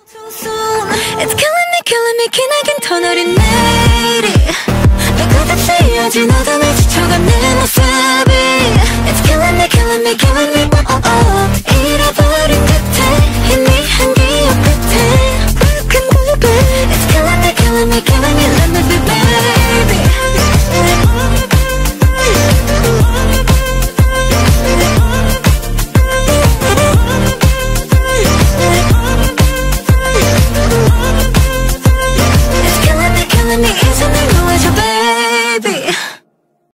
It's killing me 기나긴 터널이 내일이 내 끝없이 이어진 어둠에 지쳐간 내 모습이